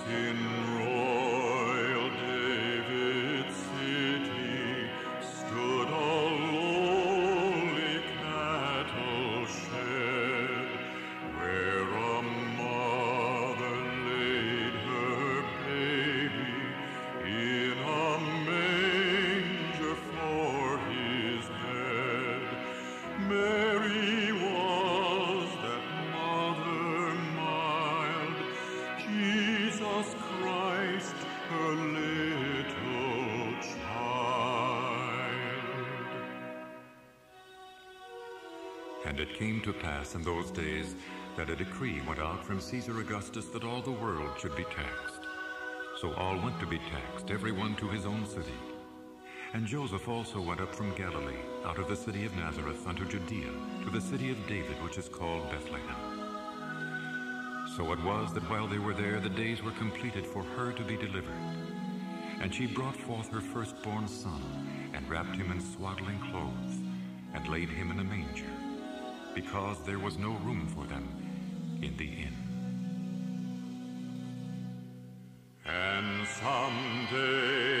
in royal David's city stood a lowly cattle shed, where a mother laid her baby in a manger for his bed. Mary was that mother mild, Jesus Christ, her little child. And it came to pass in those days that a decree went out from Caesar Augustus that all the world should be taxed. So all went to be taxed, every one to his own city. And Joseph also went up from Galilee, out of the city of Nazareth unto Judea, to the city of David, which is called Bethlehem. So it was that while they were there, the days were completed for her to be delivered. And she brought forth her firstborn son, and wrapped him in swaddling clothes, and laid him in a manger, because there was no room for them in the inn. And someday